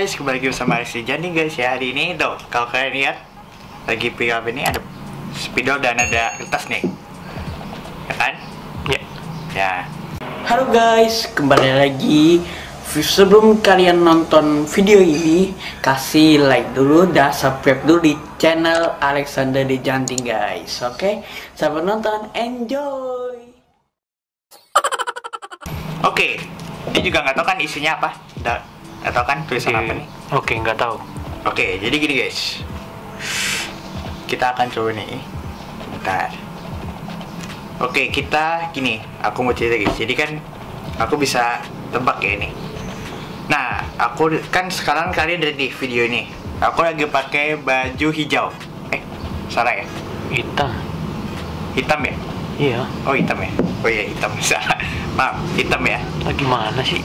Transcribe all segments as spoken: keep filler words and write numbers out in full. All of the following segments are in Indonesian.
guys, kembali lagi bersama Alex di Jani guys ya. Hari ini tuh, kalau kalian lihat lagi pick up ini ada spidol dan ada kertas nih, ya kan? Ya. Ya. Halo guys, kembali lagi. Sebelum kalian nonton video ini, kasih like dulu dan subscribe dulu di channel Alexander di Janting guys. Oke, selamat nonton, enjoy. Oke, ini juga nggak tahu kan isinya apa, nggak nggak tahu kan tulisan apa nih? Oke, nggak tahu. Oke, jadi gini guys, kita akan coba nih, bentar. Oke, kita gini, aku mau cerita guys. Jadi kan aku bisa tebak ya ini. Nah, aku kan sekarang kalian dari di video ini, aku lagi pakai baju hijau. Eh, salah ya? Hitam. Hitam ya? Iya. Oh hitam ya? Oh iya hitam, salah. Maaf, hitam ya? Ah, gimana sih?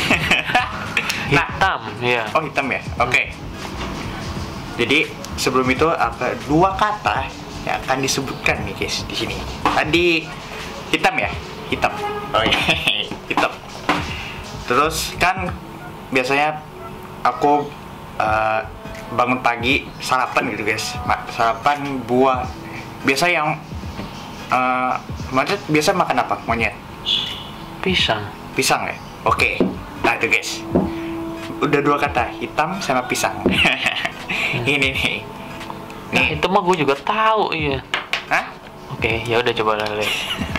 Hitam, iya. Oh hitam ya? Oke. Jadi sebelum itu apa dua kata yang akan disebutkan nih guys di sini. Tadi hitam ya? Hitam. Oh iya, hitam. Terus kan biasanya aku uh, bangun pagi sarapan gitu guys. Sarapan buah. Biasa yang uh, maksud biasa makan apa? Monyet. Pisang. Pisang ya? Oke. Nah itu guys. Udah dua kata, hitam sama pisang. Ini nih. Nah, Nih. itu mah gue juga tahu, iya. Hah? Oke, ya udah coba lihat.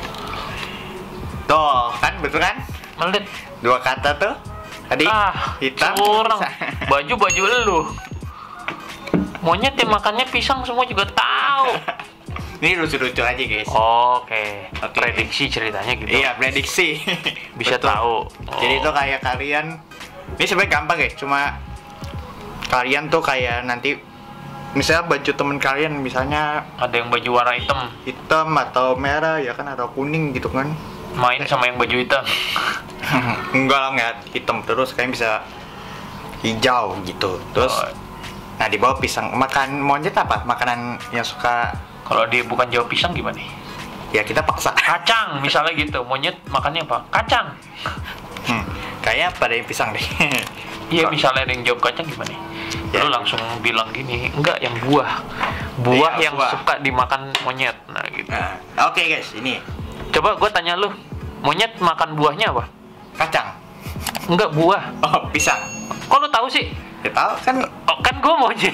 Tuh, kan betul kan? Melit. Dua kata tuh. Tadi Ah, hitam. curang. pisang. Baju baju lu. Monyet yang makannya pisang semua juga tahu. Ini lucu-lucu aja guys. Oke. Oke. Prediksi ceritanya gitu. Iya, prediksi. Bisa Betul. tahu. Jadi Oh. itu kayak kalian, ini sebenarnya gampang guys, cuma kalian tuh kayak nanti misalnya baju temen kalian misalnya Ada yang baju warna hitam, hitam atau merah ya kan, atau kuning gitu kan. main sama yang baju hitam. Enggak lah, nggak hitam terus, kalian bisa hijau gitu. Terus Oh. nah di bawah pisang. Makan monyet apa? Makanan yang suka Kalau dia bukan jawab pisang gimana? ya kita paksa. Kacang misalnya gitu. Monyet makannya apa? Kacang. Hmm, kayak pada yang pisang deh. Iya, Kok- misalnya ada yang jawab kacang gimana? Ya. Lu langsung bilang gini, enggak, yang buah. Buah Iya, yang buah. suka dimakan monyet. Nah, gitu. Nah, oke guys, ini Coba gue tanya lu, monyet makan buahnya apa? kacang. Enggak, buah. Oh, pisang. Kok lu tahu sih? Ya tahu kan. Oh, kan gue monyet.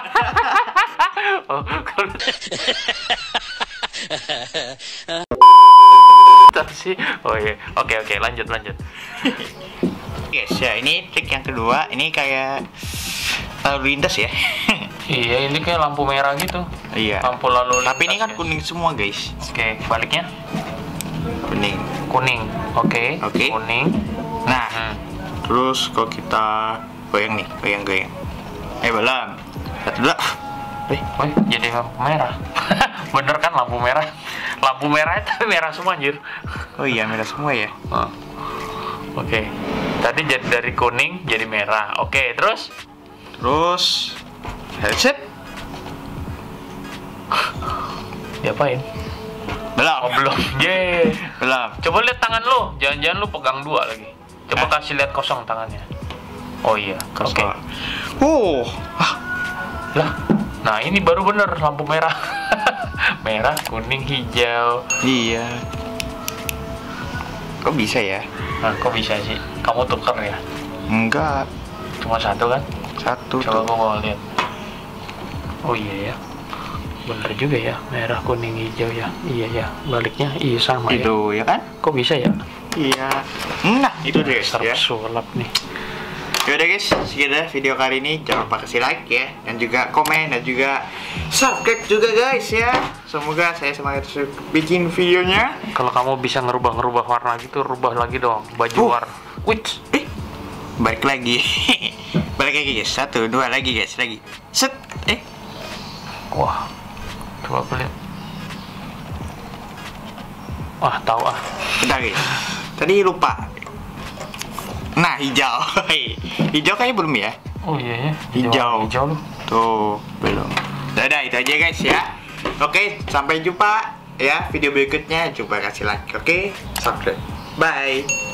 Oh, kalau tahu sih. Oh iya. Oke, oke, lanjut, lanjut. Guys, ya ini trik yang kedua. Ini kayak lalu lintas ya. Iya, ini kayak lampu merah gitu. Iya. Lampu lalu lintas. Tapi ini kan ya. kuning semua guys. Oke, baliknya Kuning. kuning. Oke. Oke. Kuning. Nah, Hmm. terus kalau kita goyang nih, goyang-goyang. Eh belum. Satu dua. Eh, Wih, jadi lampu merah. Bener kan lampu merah? Lampu merah itu merah semua anjir. oh iya merah semua ya. Oh. Oke. Tadi jadi dari kuning jadi merah. Oke, terus Terus headset diapain? belum. Oh, belum. Ye. Belum. Coba lihat tangan lu. Jangan-jangan lu pegang dua lagi. Coba Hah? kasih lihat kosong tangannya. Oh iya. Oke. Kosong. Oh, ah, Lah. Nah, ini baru bener lampu merah. Merah, kuning, hijau. iya. Kok bisa ya? Nah, kok bisa sih? Kamu tuker ya? Enggak. Cuma satu kan? Satu Coba tuh. gua mau lihat. Oh iya ya. Bener juga ya, merah, kuning, hijau ya. Iya ya, baliknya iya sama ya. Itu ya kan? Kok bisa ya? Iya. Nah, itu deh guys Serp ya. sulap nih. Yaudah guys, sekian dah video kali ini. Jangan lupa kasih like ya, dan juga komen, dan juga subscribe juga guys ya. Semoga saya semangat terus bikin videonya. Kalau kamu bisa ngerubah-ngerubah warna gitu, rubah lagi dong baju Uh. warna. Wih, Eh, balik lagi. Balik lagi guys. Satu, dua lagi guys, lagi. Set. Eh, wah. Coba aku lihat. Wah, tahu ah. bentar guys. Tadi lupa. Nah, hijau. Hijau kayaknya belum ya? Oh iya ya. Hijau. Hijau lu. Tuh, belum. Dadah, itu aja guys ya. Oke, sampai jumpa ya video berikutnya. Coba kasih like, oke? Subscribe. Bye.